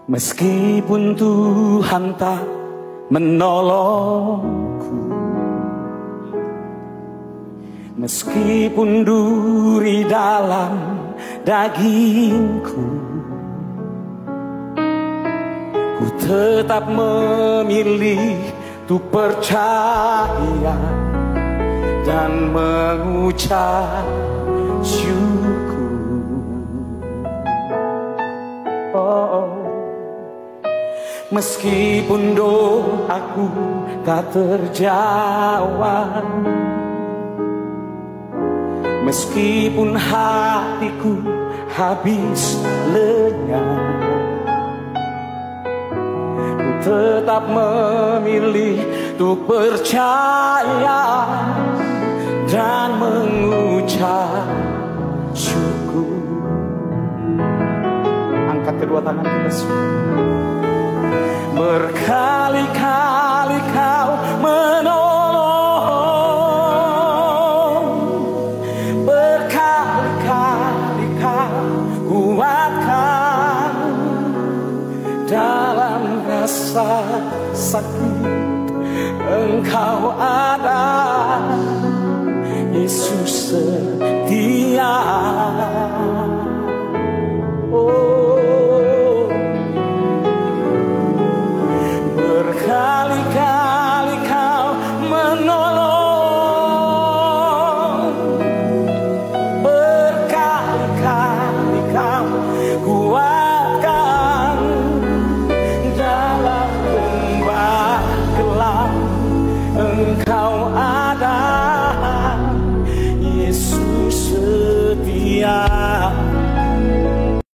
Meskipun Tuhan tak menolongku, meskipun duri dalam dagingku, ku tetap memilih untuk percaya dan mengucap syukur. Meskipun doaku tak terjawab, meskipun hatiku habis lenyap, ku tetap memilih untuk percaya dan mengucap syukur. Angkat kedua tangan kita semua. Berkali-kali Kau menolong, berkali-kali Kau kuatkan dalam rasa sakit. Engkau ada, Yesus setia.